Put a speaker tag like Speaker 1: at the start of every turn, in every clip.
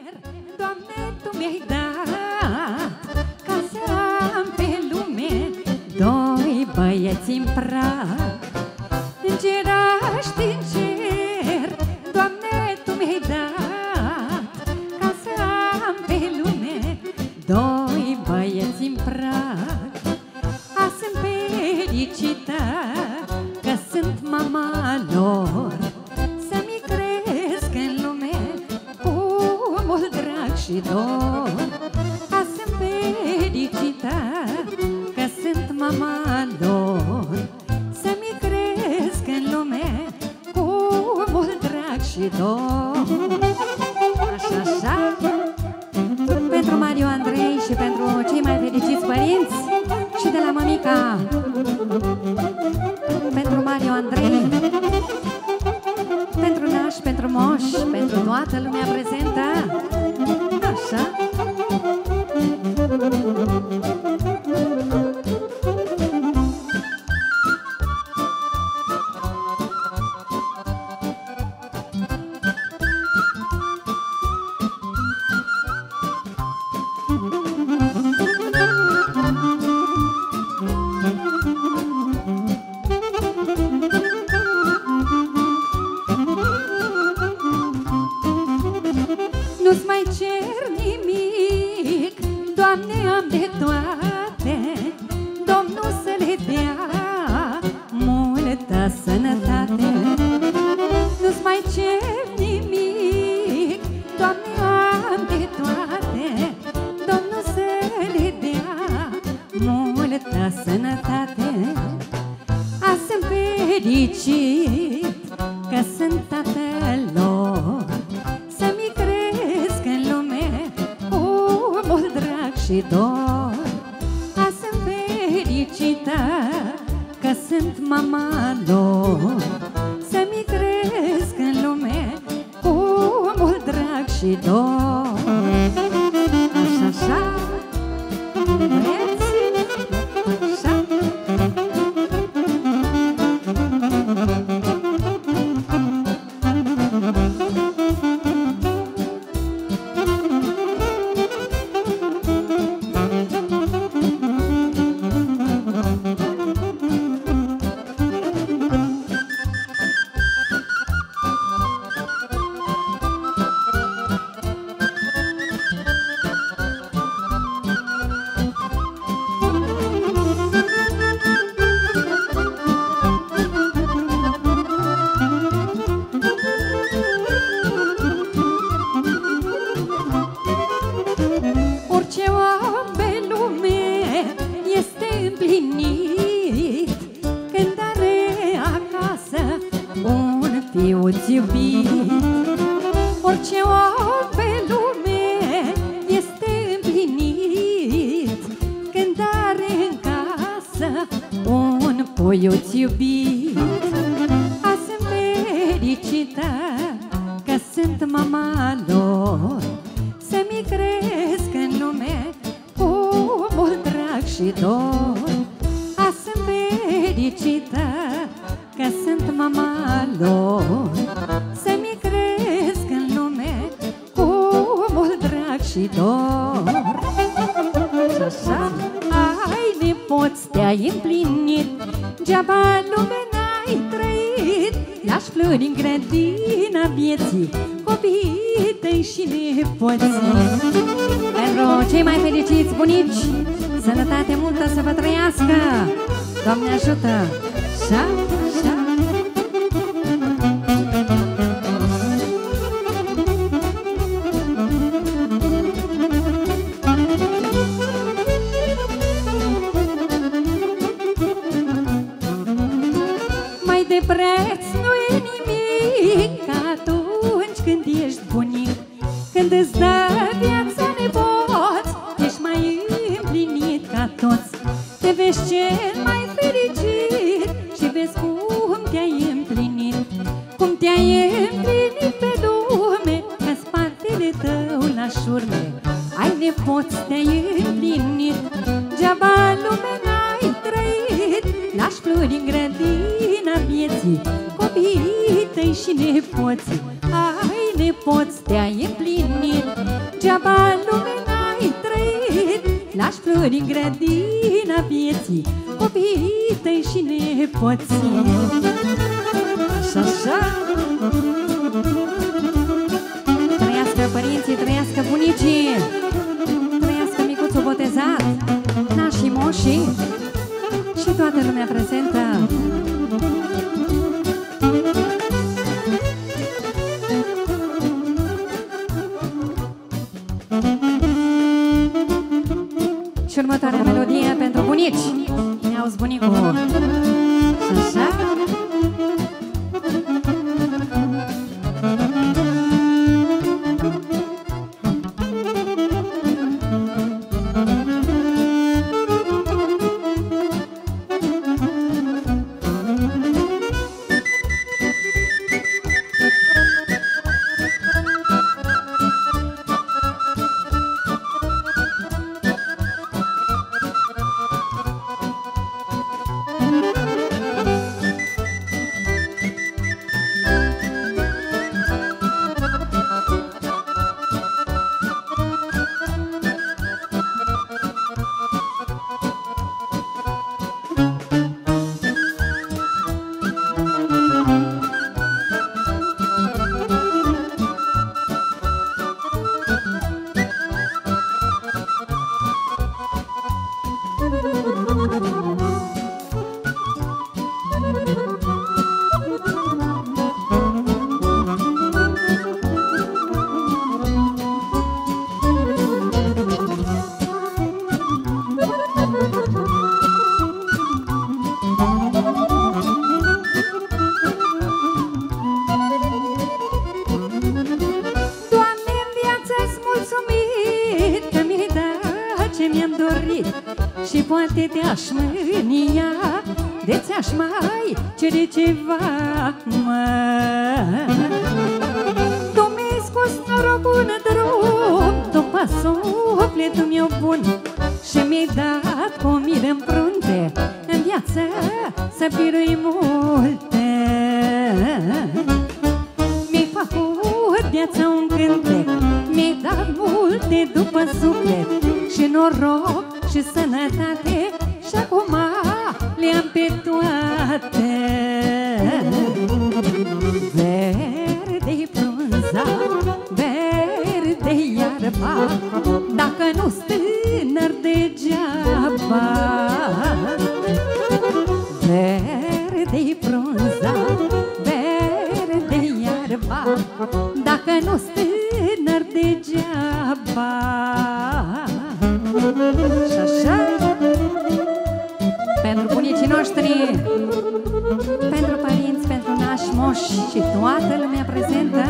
Speaker 1: Doamne, Tu mi-ai dat ca să am pe lume doi băieți în prag. Îngerași din cer, Doamne, Tu mi-ai dat ca să am pe lume doi băieți în prag. Azi sunt fericită că sunt mama lor, să-mi cresc în lume cu mult drag și dor. Azi sunt fericită că sunt mama lor, să-mi cresc în lume cu mult drag și dor. Așa, așa. Pentru Mario Andrei și pentru cei mai fericiți părinți și de la mămica. Pentru Mario Andrei, pentru naș, pentru moș, pentru toată lumea prezentă. Așa. Nu-ți mai cer nimic, Doamne, am de toate, Domnul să le dea multă sănătate. Nu-ți mai cer nimic, Doamne, am de toate, Domnul să le dea multă sănătate. Azi sunt fericit că sunt tatăl lor, să-mi cresc în lume cu mult drag și dor. Azi sunt fericită că sunt mama lor, să-mi cresc în lume cu mult drag și dor. Așa, așa, băieți, așa. Fiu-ți iubit, orice om pe lume este împlinit când are în casă un puiuț iubit. Azi sunt fericită că sunt mama lor, să-mi cresc în lume cu mult drag și dor. Azi sunt fericită că sunt mama lor, să-mi cresc în lume cu mult drag și dor. Și așa, ai nepoți, te-ai împlinit, geaba lume n-ai trăit. Lași flori în grădina vieții, copiii tăi și nepoții. Pentru cei mai fericiți bunici, sănătate multă să vă trăiască, Doamne ajută! Așa, așa. Mai de preț nu e nimic atunci când ești bunic, când îți dă viața nepoți, ești mai împlinit ca toți. Te vezi cel mai fericit și vezi cum te-ai împlinit, cum te-ai împlinit pe lume, că spatele tău la șurme ai nepoți, te-ai împlinit. Geaba lume n-ai trăit, lași flori în grădina vieții, copiii tăi și nepoții. Ai nepoți, te-ai împlinit. Geaba lume n-ai trăit, lași flori în grădina vieții, copiii tăi și nepoții. Așa. Trăiască părinții, trăiască bunicii, trăiască micuțul botezat, nașii, moșii și toată lumea prezentă. Și următoarea melodie pentru bunici. Ne-auzi bunicul. Așa. Și poate te-aș mânia, de ți-aș mai cere ceva, mă. Tu mi-ai scos norocul în drum, după sufletul meu bun, și mi-ai dat cu o miră în frunte, în viață să birui multe. Mi-ai făcut viața un cântec, mi-ai dat multe după suflet și noroc și sănătate, și acum le-am pe toate. Verde-i frunza, verde-i iarba, dacă nu-s tânăr degeaba. Verde-i frunza, verde-i iarba, dacă nu-s tânăr degeaba. Și așa, pentru bunicii noștri, pentru părinți, pentru nași, moși și toată lumea prezentă.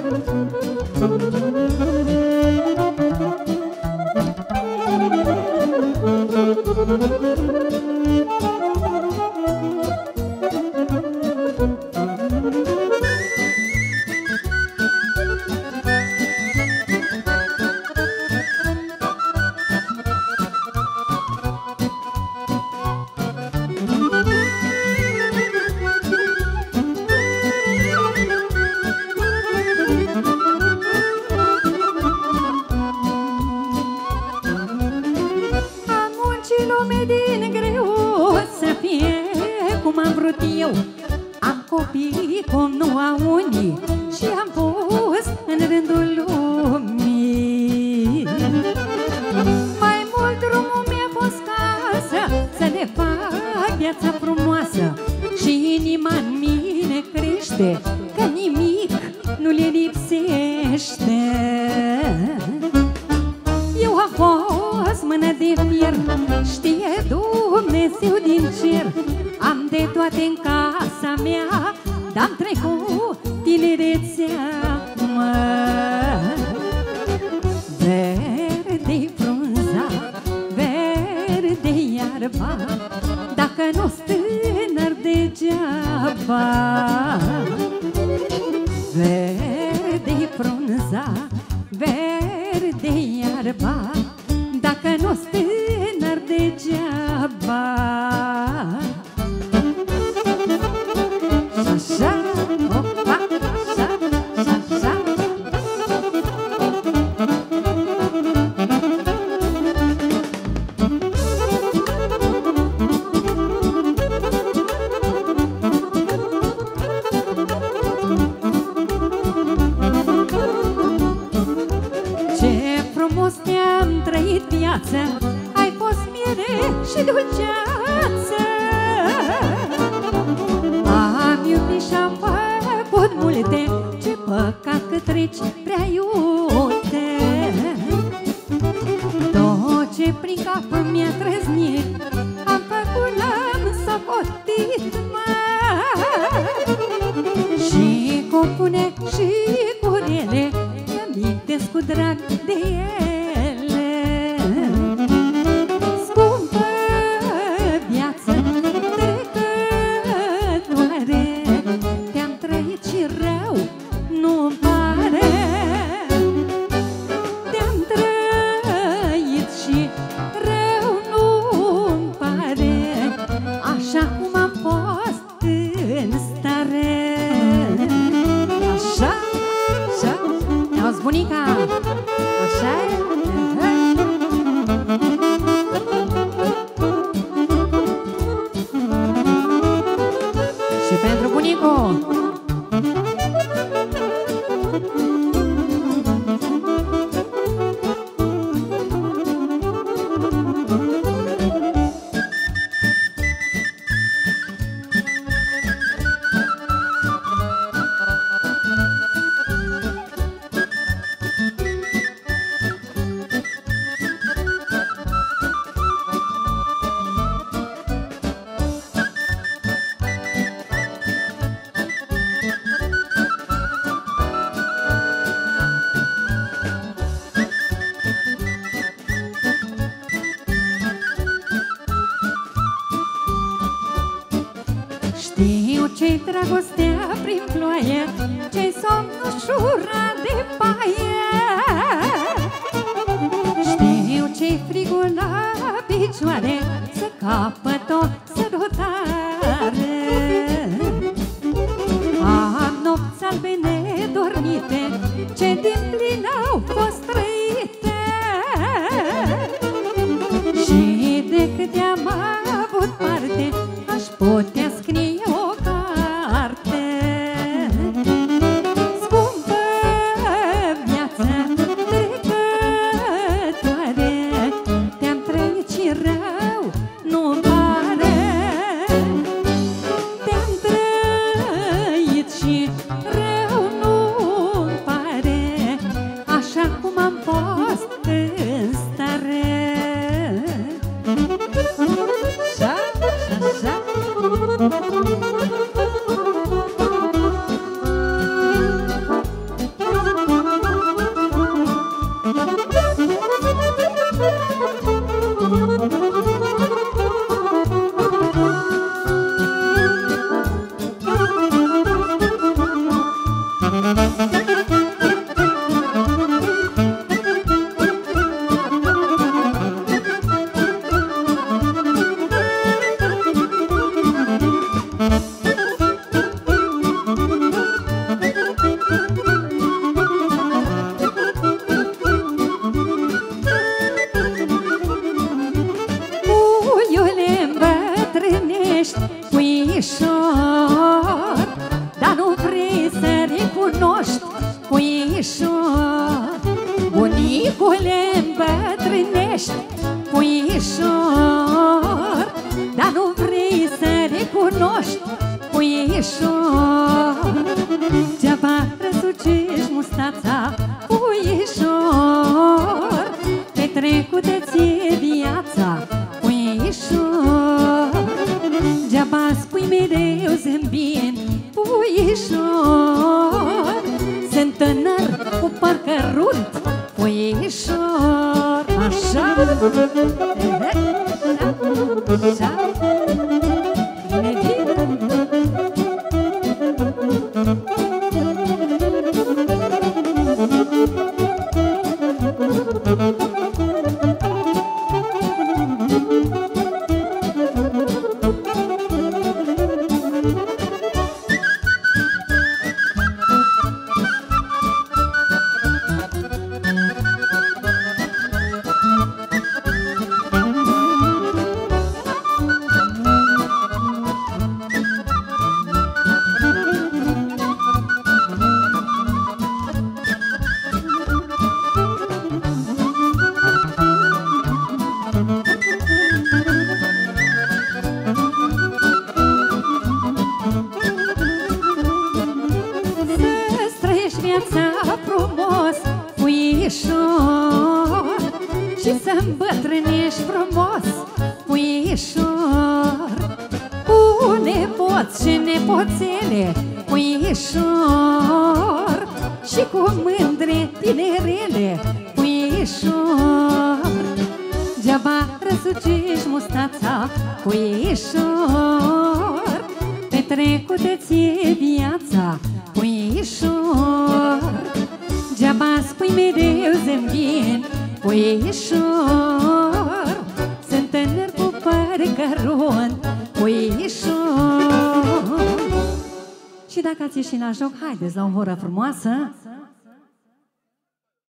Speaker 1: Am copii cum nu au unii și am pus în rândul lumii. Mai mult drumul mi-a fost casă, să le fac viața frumoasă, și inima în mine crește, că nimic nu le lipsește. Eu am fost mână de fier, știe Dumnezeu din cer, am de toate în casa mea, dar-am trecut tinerețea, mă. Verde-i frunza, verde-i iarba, dacă nu-s tânăr degeaba. Verde-i frunza, verde-i iarba, dacă nu-s tânăr degeaba. Așa, opa, așa, așa. dragostea-am trăit viață, ai fost miere și dulceață. Am iubit și-am făcut multe, ce păcat că treci prea iute. Tot ce prin cap mi-a trăznit, am făcut, l-am socotit, și cu pune și cu rele, mi-amintesc cu drag de ele. Scumpă viață trecătoare, te-am trăit și rău nu-mi pare. Te-am trăit și rău nu-mi pare, așa cum am fost în stare. Așa, așa, ne-auzi bunica? Așa e? Și pentru bunicul. Știu ce-i dragostea prin ploaie, ce-i somn ușura de paie. Știu ce-i frigul la picioare, să capăt o sărutare. Am nopți albe nedormite, ce din plin au fost trăite. Și de câte am avut parte, aș putea scrie o carte. Scumpă viață trecătoare, te-am trăit și rău nu-mi pare. Te-am trăit și rău nu-mi pare, așa cum am fost în stare. Așa, așa. Puișor, dar nu vrei să recunoști, puișor. Bunicule, îmbătrânești, puișor, dar nu vrei să recunoști, puișor. Degeaba răsucești mustața, puișor, petrecută ție viața, puișor. Degeaba spui mereu zâmbind, puișor, sunt tânăr cu păr cărunt, puișor. Așa, așa, bine, bine. puișor, și să îmbătrânești frumos, puișor, cu nepoți și nepoțele, puișor, și cu mândre tinerele, puișor. Deaba răsucești mustața, puișor, petrecută ție viața, puișor. Deaba spui mereu zâmbind, puișor, sunt tânăr cu păr cărunt, puișor. Și dacă ați ieșit la joc, haideți la o horă frumoasă.